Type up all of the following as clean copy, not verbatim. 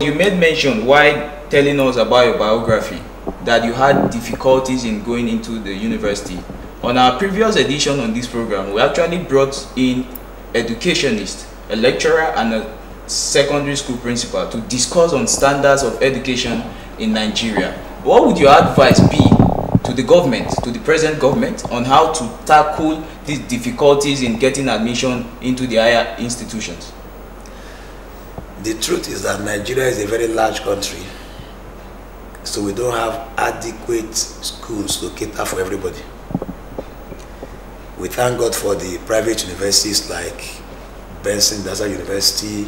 You made mention while telling us about your biography that you had difficulties in going into the university. On our previous edition on this program, we actually brought in educationists, a lecturer and a secondary school principal to discuss on standards of education in Nigeria. What would your advice be to the government, to the present government, on how to tackle these difficulties in getting admission into the higher institutions? The truth is that Nigeria is a very large country, so we don't have adequate schools to cater for everybody. We thank God for the private universities like Benson Daza University,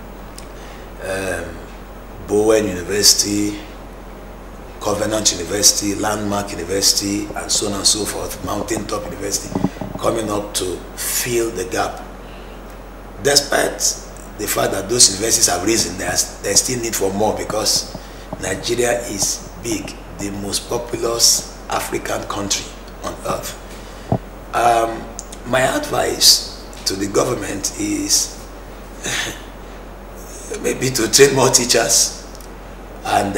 Bowen University, Covenant University, Landmark University, and so on and so forth, Mountaintop University, coming up to fill the gap. Despite the fact that those universities have risen, there's still need for more, because Nigeria is big, the most populous African country on earth. My advice to the government is maybe to train more teachers, and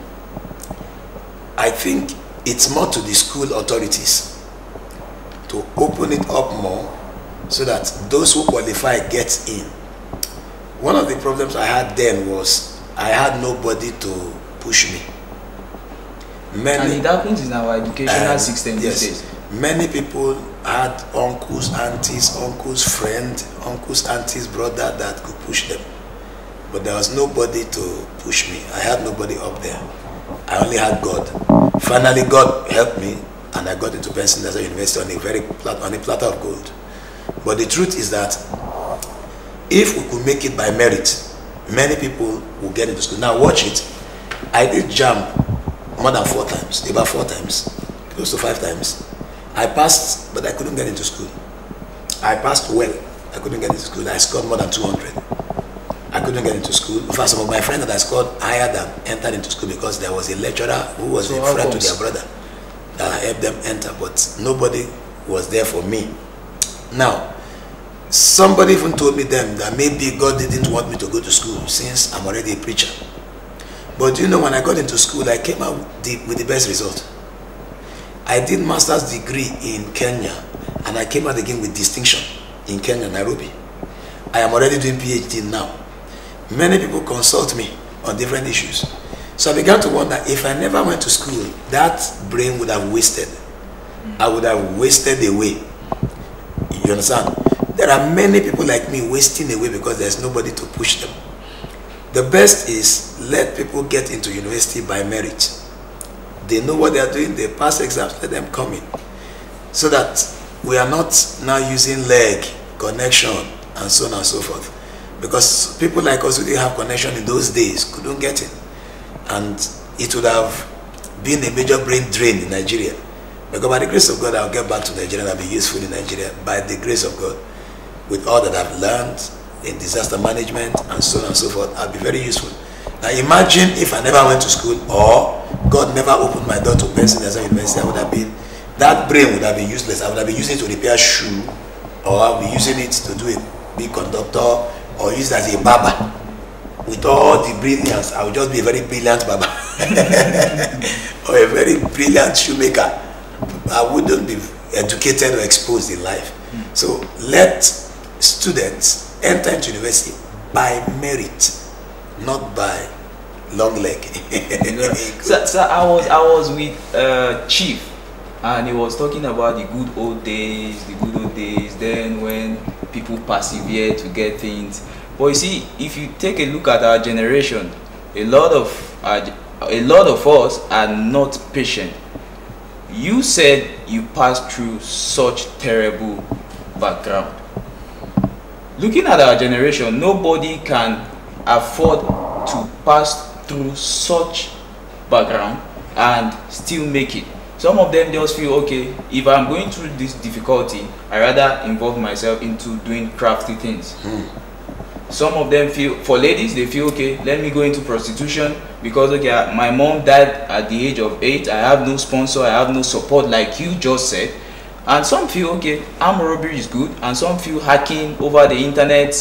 I think it's more to the school authorities to open it up more so that those who qualify get in. One of the problems I had then was I had nobody to push me. And it happens in our educational system these days. Many people had uncles, aunties, friends, uncles, aunties, brother that could push them. But there was nobody to push me. I had nobody up there. I only had God. Finally, God helped me, and I got into Benson Daza University on a platter of gold. But the truth is that if we could make it by merit, many people will get into school. Now watch it. I did JAMB more than 4 times, about 4 times, close to 5 times. I passed, but I couldn't get into school. I passed well, I couldn't get into school. I scored more than 200. I couldn't get into school. In fact, some of my friends that I scored higher than entered into school because there was a lecturer who was a friend to their brother that helped them enter, but nobody was there for me. Now, somebody even told me then that maybe God didn't want me to go to school since I'm already a preacher. But you know, when I got into school, I came out with the best result. I did master's degree in Kenya, and I came out again with distinction in Kenya, Nairobi. I am already doing PhD now. Many people consult me on different issues. So I began to wonder, if I never went to school, that brain would have wasted. I would have wasted away. You understand? There are many people like me wasting away because there's nobody to push them. The best is let people get into university by merit. They know what they are doing, they pass exams, let them come in. So that we are not now using leg, connection, and so on and so forth. Because people like us who didn't have connection in those days couldn't get in. And it would have been a major brain drain in Nigeria. Because by the grace of God, I'll get back to Nigeria and I'll be useful in Nigeria. By the grace of God, with all that I've learned in disaster management and so on and so forth, I'll be very useful. Now imagine if I never went to school, or God never opened my door to Benson Daza University, I would have been, that brain would have been useless. I would have been using it to repair shoe, or I'll be using it to do a big conductor, or use it as a barber. With all the brilliance, I would just be a very brilliant barber. Or a very brilliant shoemaker. I wouldn't be educated or exposed in life. So let students enter into university by merit, not by long leg. So I was with Chief, and he was talking about the good old days, then when people persevere to get things. But you see, if you take a look at our generation, a lot of us are not patient. You said you passed through such terrible background. Looking at our generation, nobody can afford to pass through such background and still make it. Some of them just feel, okay, if I'm going through this difficulty, I rather involve myself into doing crafty things. Some of them feel, for ladies, they feel, okay, let me go into prostitution because, okay, my mom died at the age of 8, I have no sponsor, I have no support, like you just said. And some feel, okay, armed robbery is good, and some feel hacking over the internet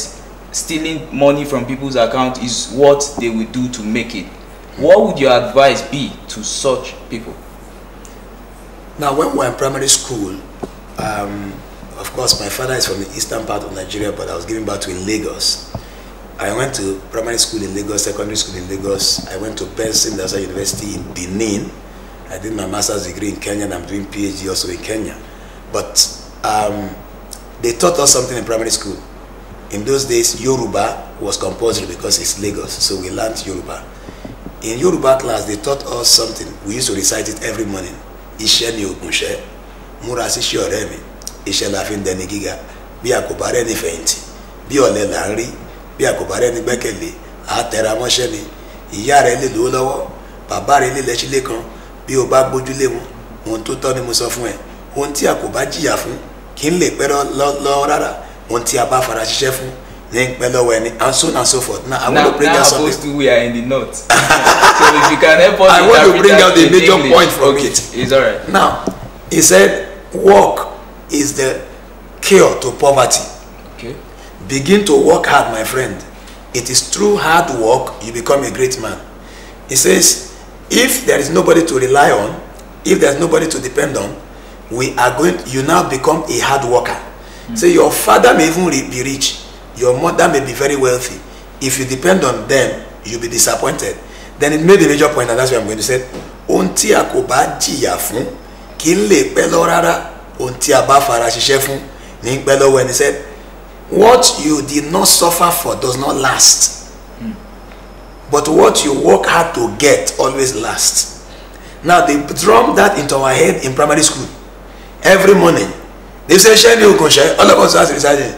stealing money from people's account is what they will do to make it. What would your advice be to such people? Now, when we were in primary school, of course, my father is from the eastern part of Nigeria, but I was given birth to in Lagos. I went to primary school in Lagos, secondary school in Lagos. I went to Benson University in Benin. I did my master's degree in Kenya, and I'm doing PhD also in Kenya. But they taught us something in primary school. In those days, Yoruba was compulsory because it's Lagos, so we learned Yoruba. In Yoruba class, they taught us something. We used to recite it every morning. Ishe ni ogunse, múra síṣẹ́ ọ̀rẹ́ mi, iṣẹ́ la fi ń dẹni gíga, bí a kò bá rẹ́ni fẹ̀yìntì, bí ọ̀lẹ là ń rí, bí a kò bá rẹ́ni gbẹ́kẹ̀lé, a tẹra mọ́ṣẹ́ ni, ìyá rẹ̀ lè lówó lọ́wọ́, bàbá rẹ̀ lè lẹ́sílẹ̀ kan, bí o bá gbójúlé wọn, ohun tó tọ́ ni mo sọ fún ẹ, ohun tí a kò bá jìyà fún, kì í lè pẹ́ lọ́wọ́ rárá, ohun tí a bá fara ṣiṣẹ́ fún, and so on and so forth. Now I want to bring out something. We are in the north. So if you can help us, I want to bring out the major point from it. It's alright. Now, he said, work is the cure to poverty. Okay. Begin to work hard, my friend. It is through hard work you become a great man. He says, if there is nobody to rely on, if there's nobody to depend on, you now become a hard worker. So your father may even be rich. Your mother may be very wealthy. If you depend on them, you'll be disappointed. Then it made a major point, and that's what I'm going to say. Onti akoba jiya fun, kile pelo rara, onti aba fara sise fun, ni pelo when he said, what you did not suffer for does not last. But what you work hard to get always lasts. Now they drum that into our head in primary school. Every morning, they say, all of us are reciting.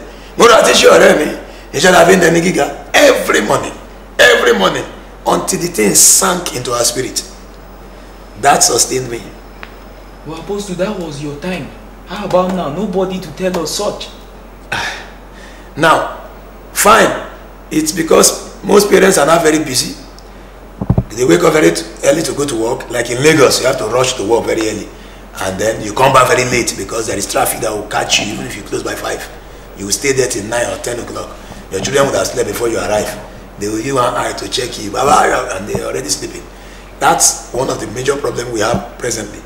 Every morning, until the thing sank into our spirit. That sustained me. Well, Apostle, that was your time. How about now? Nobody to tell us such. Now, fine. It's because most parents are not very busy. They wake up very early to go to work. Like in Lagos, you have to rush to work very early. And then you come back very late because there is traffic that will catch you even if you close by 5. You will stay there till 9 or 10 o'clock. Your children would have slept before you arrive. They will give an eye to check you, and they are already sleeping. That's one of the major problems we have presently.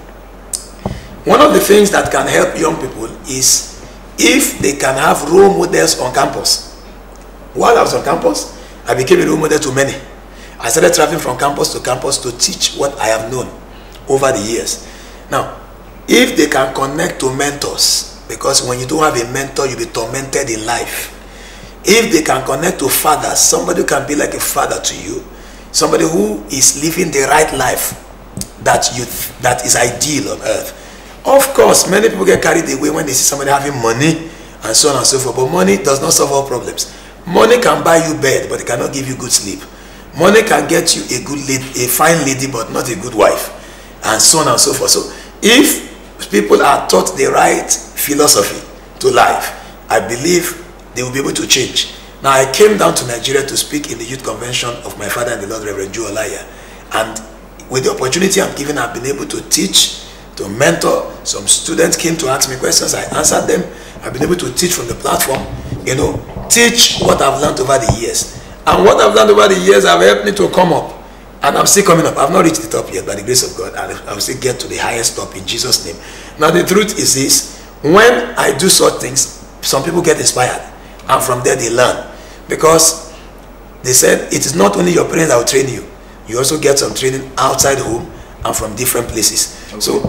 One of the things that can help young people is if they can have role models on campus. While I was on campus, I became a role model to many. I started traveling from campus to teach what I have known over the years. Now, if they can connect to mentors, because when you don't have a mentor, you'll be tormented in life. If they can connect to fathers, somebody who can be like a father to you, somebody who is living the right life that is ideal on earth. Of course, many people get carried away when they see somebody having money and so on and so forth. But money does not solve all problems. Money can buy you bed, but it cannot give you good sleep. Money can get you a fine lady, but not a good wife, and so on and so forth. So if people are taught the right philosophy to life, I believe they will be able to change. Now, I came down to Nigeria to speak in the youth convention of my father and the Lord Reverend Joe Olaya, and with the opportunity I'm given, I've been able to teach, to mentor. Some students came to ask me questions, I answered them. I've been able to teach from the platform, teach what I've learned over the years. And what I've learned over the years have helped me to come up. And I'm still coming up. I've not reached the top yet by the grace of God. And I'll still get to the highest top in Jesus' name. Now the truth is this. When I do such things, some people get inspired. And from there they learn. Because they said it is not only your parents that will train you. You also get some training outside home and from different places. Okay. So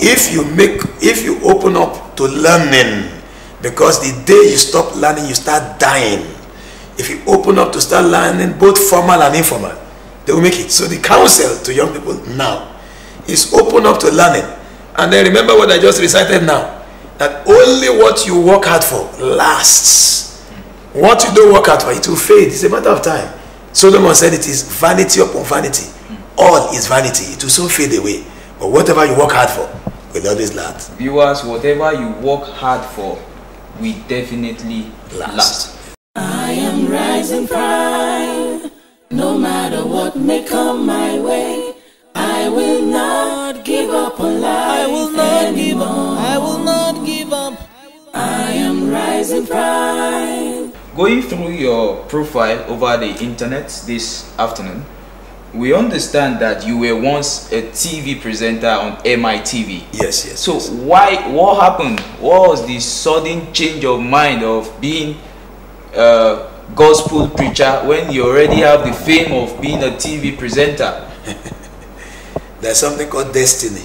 if you open up to learning, because the day you stop learning, you start dying. If you open up to start learning, both formal and informal, they will make it. So the counsel to young people now is open up to learning. And then remember what I just recited now, that only what you work hard for lasts. What you don't work hard for, it will fade. It's a matter of time. Solomon said it is vanity upon vanity. All is vanity. It will soon fade away. But whatever you work hard for will always last. Viewers, whatever you work hard for will definitely last. I am rising pride. No matter what may come my way, I will not give up on life. I will not give up. I will not give up. I am rising pride. going through your profile over the internet this afternoon, we understand that you were once a TV presenter on MITV. Yes, yes. So yes. what happened? What was the sudden change of mind of being a gospel preacher when you already have the fame of being a TV presenter? There's something called destiny.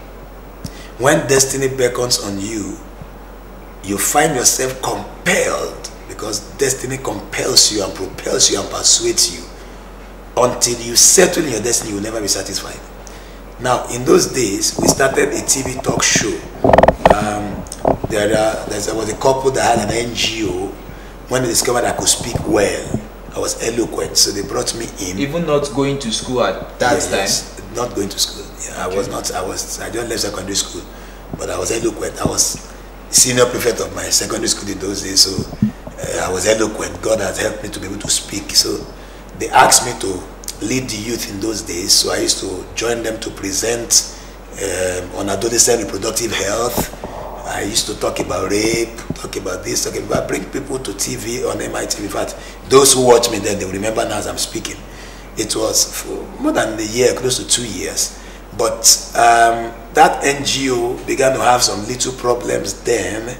When destiny beckons on you, you find yourself compelled, because destiny compels you and propels you and persuades you. Until you settle in your destiny, you will never be satisfied. Now, in those days, we started a TV talk show. There was a couple that had an NGO. When they discovered I could speak well, I was eloquent, so they brought me in. Even not going to school at that time? Yes, not going to school. Yeah, Okay. I just left secondary school, but I was eloquent. I was senior prefect of my secondary school in those days, so I was eloquent. God has helped me to be able to speak. So they asked me to lead the youth in those days, so I used to join them to present on adolescent reproductive health. I used to talk about rape, talk about this, talk about, bring people to TV on MITV. In fact, those who watch me then, they will remember now as I'm speaking. It was for more than a year, close to 2 years. But that NGO began to have some little problems then.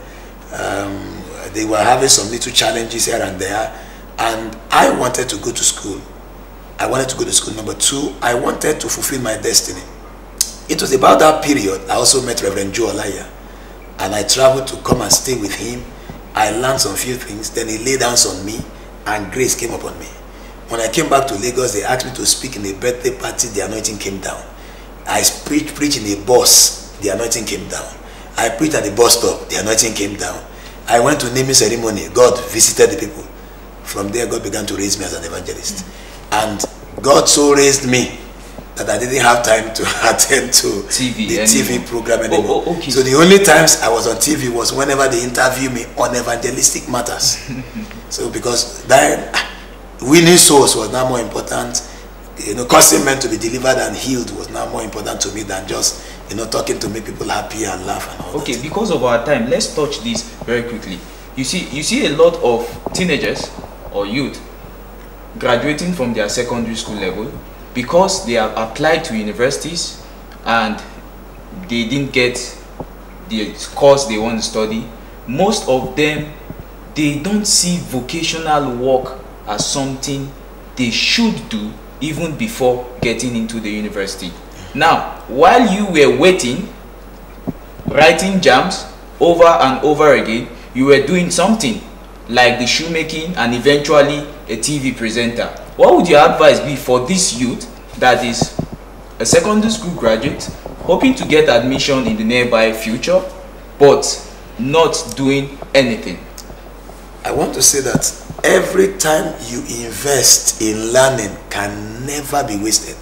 They were having some little challenges here and there. And I wanted to go to school. I wanted to go to school. Number two, I wanted to fulfill my destiny. It was about that period I also met Reverend Joe Olaya. And I traveled to come and stay with him. I learned some few things. Then he laid hands on me and grace came upon me. When I came back to Lagos, they asked me to speak in a birthday party. The anointing came down. I preached in a bus. The anointing came down. I preached at the bus stop. The anointing came down. I went to naming ceremony. God visited the people. From there, God began to raise me as an evangelist. And God so raised me that I didn't have time to attend to the TV program anymore. Okay. So the only times I was on TV was whenever they interview me on evangelistic matters. So because then winning souls was now more important. You know, causing men to be delivered and healed was now more important to me than just, you know, talking to make people happy and laugh and all that. Okay, because of our time, let's touch this very quickly. You see a lot of teenagers or youth graduating from their secondary school level because they have applied to universities and they didn't get the course they want to study. Most of them, they don't see vocational work as something they should do even before getting into the university. Now, while you were waiting, writing jams over and over again, you were doing something like the shoemaking and eventually a TV presenter. What would your advice be for this youth that is a secondary school graduate hoping to get admission in the nearby future but not doing anything? I want to say that every time you invest in learning can never be wasted.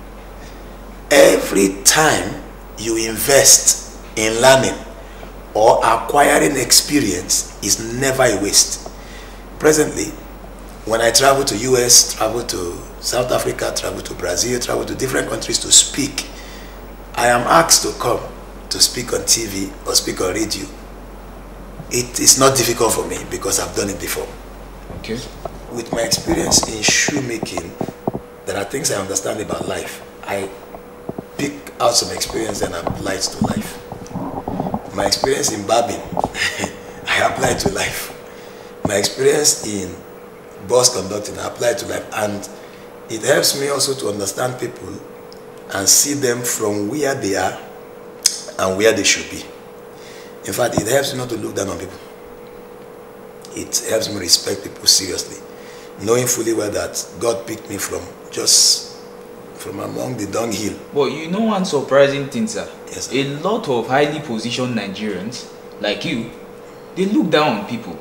Every time you invest in learning or acquiring experience is never a waste. Presently, when I travel to US, travel to South Africa, travel to Brazil, travel to different countries to speak, I am asked to come to speak on TV or speak on radio. It is not difficult for me because I've done it before. Okay. With my experience in shoemaking, there are things I understand about life. I pick out some experience and apply it to life. My experience in barbing, I apply it to life. My experience in bus conducting, I apply it to life. And it helps me also to understand people and see them from where they are and where they should be. In fact, it helps me not to look down on people. It helps me respect people seriously, knowing fully well that God picked me from among the dunghill. But you know one surprising thing, sir? Yes, sir. A lot of highly positioned Nigerians, like you, they look down on people.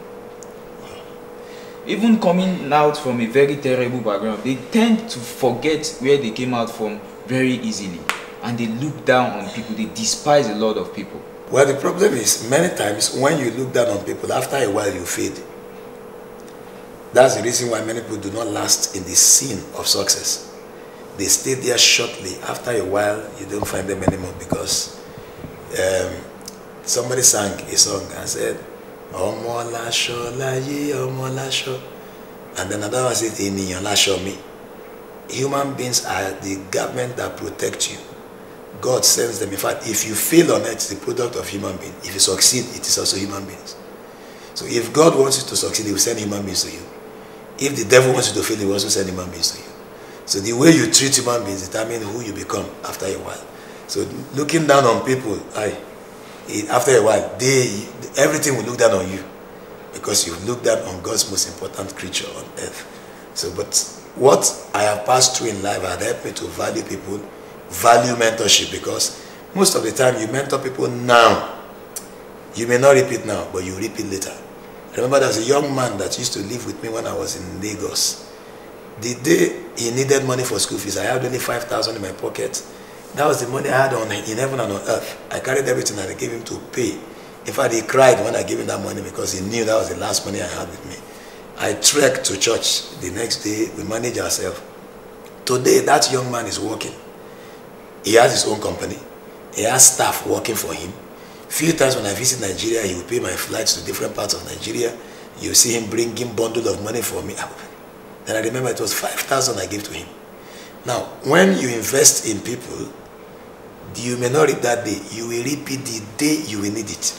Even coming out from a very terrible background, they tend to forget where they came out from very easily. And they look down on people, they despise a lot of people. Well, the problem is, many times when you look down on people, after a while you fade. That's the reason why many people do not last in the scene of success. They stay there shortly. After a while, you don't find them anymore because somebody sang a song and said, Ọmọ láṣọ láyé, ọmọ láṣọ. And then another one says, ènìyàn láṣọ mi. Human beings are the garment that protect you. God sends them. In fact, if you fail on it, it's the product of human being. If you succeed, it is also human beings. So if God wants you to succeed, he will send human beings to you. If the devil wants you to fail, he will also send human beings to you. So the way you treat human beings determines who you become after a while. So looking down on people, after a while, everything will look down on you, because you look down on God's most important creature on earth. So, but what I have passed through in life had helped me to value people, value mentorship, because most of the time you mentor people now. You may not repeat now, but you repeat later. I remember there was a young man that used to live with me when I was in Lagos. The day he needed money for school fees, I had only 5,000 in my pocket. That was the money I had in heaven and on earth. I carried everything and I gave him to pay. In fact, he cried when I gave him that money, because he knew that was the last money I had with me. I trekked to church. The next day, we managed ourselves. Today, that young man is working. He has his own company. He has staff working for him. Few times when I visit Nigeria, he will pay my flights to different parts of Nigeria. You see him bringing bundle of money for me. Then I remember it was 5,000 I gave to him. Now, when you invest in people, you may not reap that day. You will reap it the day you will need it.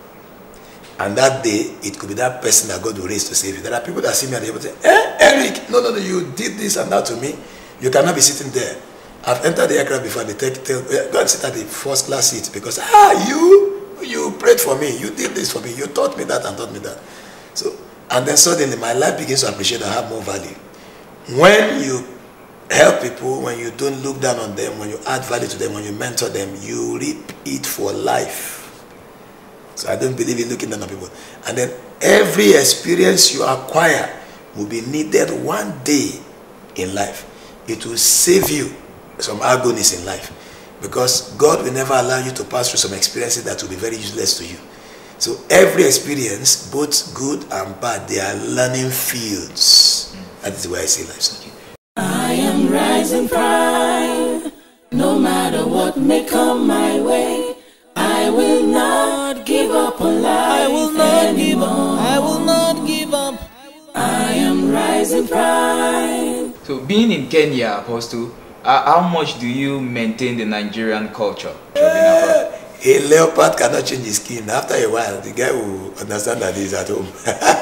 And that day, it could be that person that God will raise to save you. There are people that see me and they will say, Eric, no, you did this and that to me. You cannot be sitting there. I've entered the aircraft before, they tell go and sit at the first class seat, because, you prayed for me, you did this for me, you taught me that and taught me that. So, and then suddenly my life begins to appreciate and have more value. When you help people, when you don't look down on them, when you add value to them, when you mentor them, you reap it for life. So I don't believe in looking down on people. And then every experience you acquire will be needed one day in life. It will save you some agonies in life, because God will never allow you to pass through some experiences that will be very useless to you. So every experience, both good and bad, they are learning fields. That is the way I see life. I am rising pride, no matter what may come my way. I will not give up on life. I will not give up. I will not give up. I am rising pride. So being in Kenya, Apostle, how much do you maintain the Nigerian culture? A leopard cannot change his skin. After a while, the guy will understand that he's at home.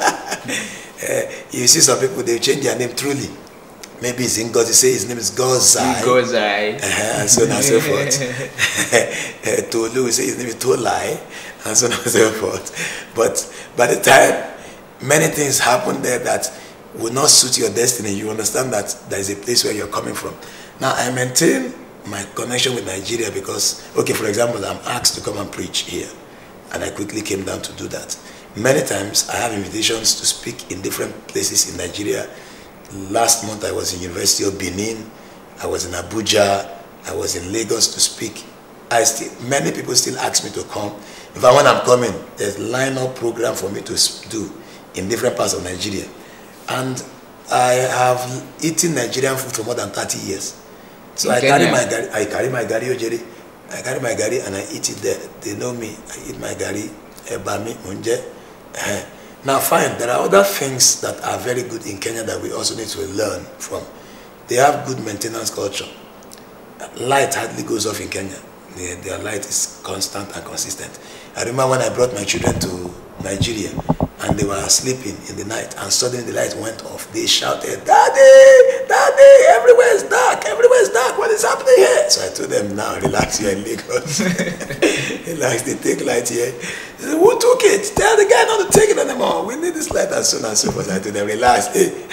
You see some people, they change their name truly. Maybe it's in God, they say his name is Gozai. Gozai. And so on and so forth. Tolu, we say his name is Tolai, and so on and so forth. But by the time many things happen there that will not suit your destiny, you understand that there is a place where you're coming from. Now, I maintain my connection with Nigeria because, okay, for example, I'm asked to come and preach here, and I quickly came down to do that. Many times, I have invitations to speak in different places in Nigeria. Last month, I was in University of Benin, I was in Abuja, I was in Lagos to speak. Many people still ask me to come. In fact, when I'm coming, there's a line-up program for me to do in different parts of Nigeria. And I have eaten Nigerian food for more than 30 years. So I carry my gari, and I eat it there. They know me. I eat my gari, ebami, munje. Now fine, there are other things that are very good in Kenya that we also need to learn from. They have good maintenance culture. Light hardly goes off in Kenya. Their light is constant and consistent. I remember when I brought my children to Nigeria and they were sleeping in the night and suddenly the light went off. They shouted, "Daddy, Daddy, everywhere is dark, what is happening here?" So I told them, now relax, you're in Lagos. Relax, they take light here. They said, "Who took it? Tell the guy not to take it anymore. We need this light," and so on and so forth. I told them, relax.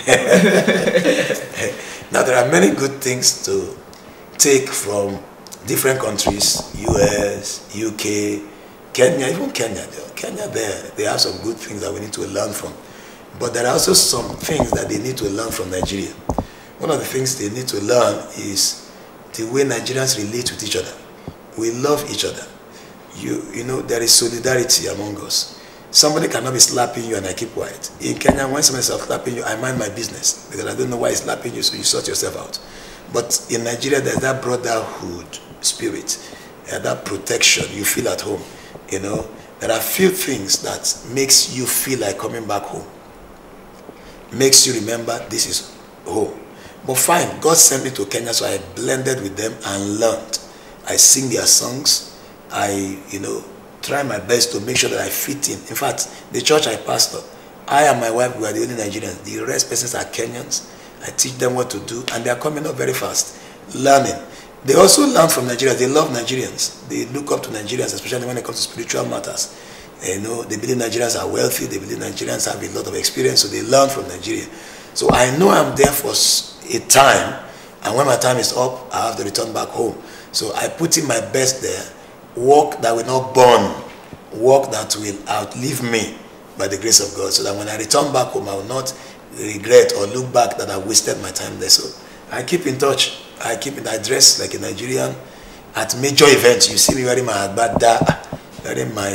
Now there are many good things to take from different countries, US, UK, Kenya, even Kenya. Kenya they have some good things that we need to learn from. But there are also some things that they need to learn from Nigeria. One of the things they need to learn is the way Nigerians relate with each other. We love each other. You know, there is solidarity among us. Somebody cannot be slapping you and I keep quiet. In Kenya, when somebody is slapping you, I mind my business because I don't know why he's slapping you, so you sort yourself out. But in Nigeria, there's that brotherhood spirit, that protection. You feel at home, you know. there are few things that makes you feel like coming back home. Makes you remember this is home. But fine, God sent me to Kenya, so I blended with them and learned. I sing their songs. I, try my best to make sure that I fit in. In fact, the church I pastor, I and my wife, we are the only Nigerians. The rest persons are Kenyans. I teach them what to do, and they are coming up very fast, learning. They also learn from Nigerians. They love Nigerians. They look up to Nigerians, especially when it comes to spiritual matters. They believe Nigerians are wealthy. They believe Nigerians have a lot of experience, so they learn from Nigeria. So I know I'm there for a time, and when my time is up, I have to return back home. So I put in my best there, work that will not burn, work that will outlive me by the grace of God, so that when I return back home, I will not regret or look back that I wasted my time there. So I keep in touch. I dress like a Nigerian. At major events, you see me wearing my agbada, wearing my,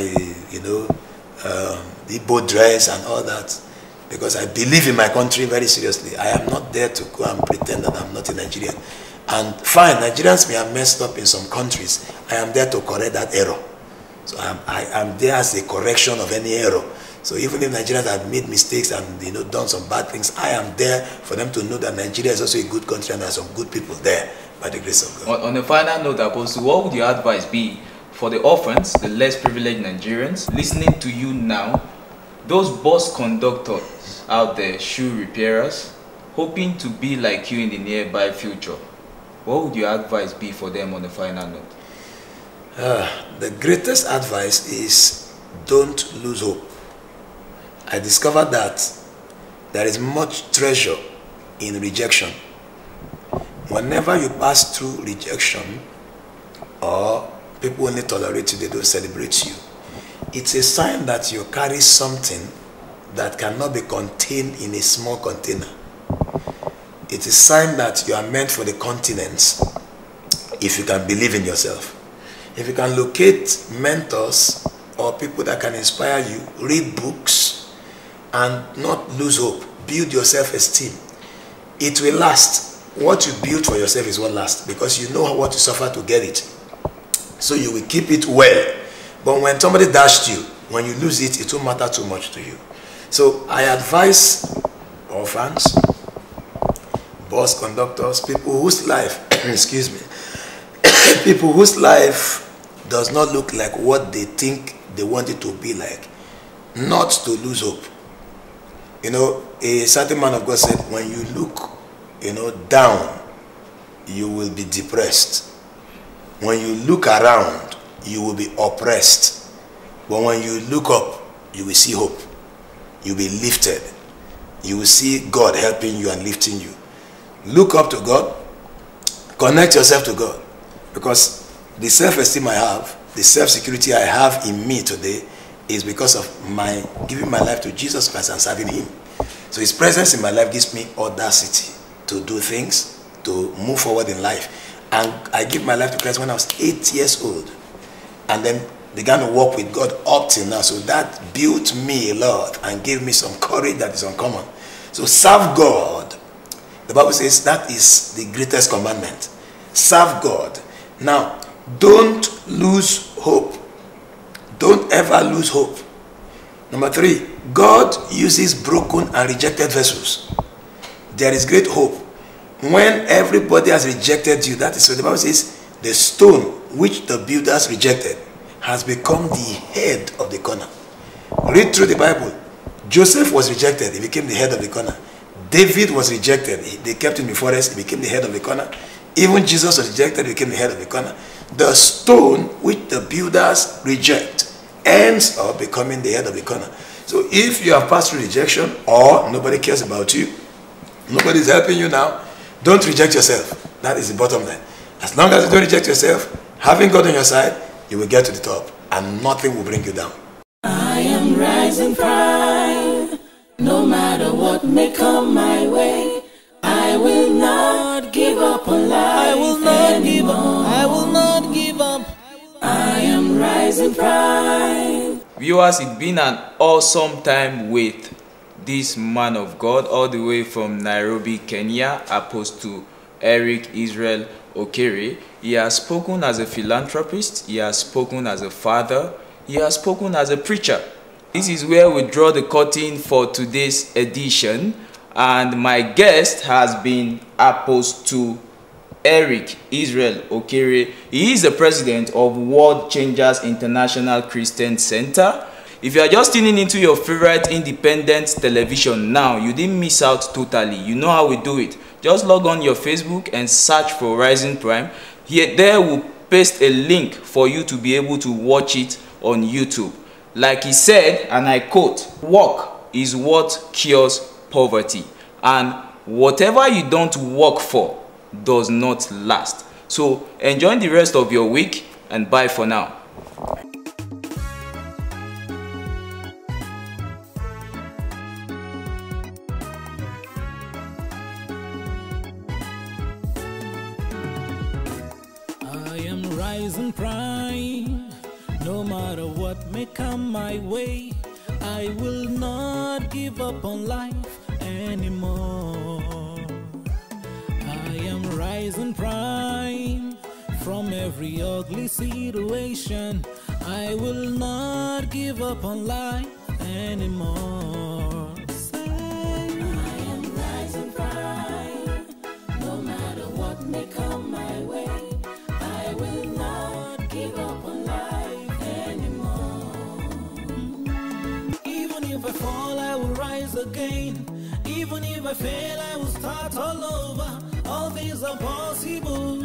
Igbo dress and all that, because I believe in my country very seriously. I am not there to go and pretend that I'm not a Nigerian. And fine, Nigerians may have messed up in some countries. I am there to correct that error. So I am there as a correction of any error. So even if Nigerians have made mistakes and done some bad things, I am there for them to know that Nigeria is also a good country and there are some good people there by the grace of God. On a final note, Apostle, what would your advice be for the orphans, the less privileged Nigerians, listening to you now, those bus conductors out there, shoe repairers, hoping to be like you in the nearby future? What would your advice be for them on the final note? The greatest advice is don't lose hope. I discovered that there is much treasure in rejection. Whenever you pass through rejection, or people only tolerate you, they don't celebrate you, it's a sign that you carry something that cannot be contained in a small container. It's a sign that you are meant for the continents if you can believe in yourself. If you can locate mentors or people that can inspire you, read books, and not lose hope. Build your self-esteem. It will last. What you build for yourself is what lasts, because you know what to suffer to get it. So you will keep it well. But when somebody dashed you, when you lose it, it won't matter too much to you. So I advise orphans, bus conductors, people whose life, excuse me, people whose life does not look like what they think they want it to be like, not to lose hope. A certain man of God said, when you look, down, you will be depressed. When you look around, you will be oppressed. But when you look up, you will see hope. You will be lifted. You will see God helping you and lifting you. Look up to God. Connect yourself to God. Because the self-esteem I have, the self-security I have in me today, is because of my giving my life to Jesus Christ and serving Him. So His presence in my life gives me audacity to do things, to move forward in life. And I gave my life to Christ when I was 8 years old, and then began to walk with God up till now. So that built me a lot and gave me some courage that is uncommon. So serve God. The Bible says that is the greatest commandment. Serve God. Now, don't lose hope. Don't ever lose hope. Number 3, God uses broken and rejected vessels. There is great hope. When everybody has rejected you, that is what the Bible says, the stone which the builders rejected has become the head of the corner. Read through the Bible. Joseph was rejected, he became the head of the corner. David was rejected, they kept him in the forest, he became the head of the corner. Even Jesus was rejected, he became the head of the corner. The stone which the builders reject ends up becoming the head of the corner. So if you have passed through rejection, or nobody cares about you, nobody is helping you now, don't reject yourself. That is the bottom line. As long as you don't reject yourself, having God on your side, you will get to the top, and nothing will bring you down. I am rising pride, no matter what may come my way. I will not give up on life. I will not give up. I will not give up. I am rising pride. Viewers, it's been an awesome time with this man of God all the way from Nairobi, Kenya, Apostle Eric Israel Okere. He has spoken as a philanthropist, he has spoken as a father, he has spoken as a preacher. This is where we draw the curtain for today's edition, and my guest has been Apostle Eric Israel Okere. He is the president of World Changers International Christian Center. If you are just tuning into your favorite independent television now, you didn't miss out totally. You know how we do it. Just log on your Facebook and search for Rising Prime. There we'll paste a link for you to be able to watch it on YouTube. Like he said, and I quote, "Work is what cures poverty, and whatever you don't work for does not last." So enjoy the rest of your week, and bye for now. I am rising prime, no matter what may come my way. I will not give up on life anymore. I am rising prime from every ugly situation. I will not give up on life anymore. I am rising prime, no matter what may come my way. I will not give up on life anymore. Even if I fall, I will rise again. Even if I fail, I will start all over. All things are possible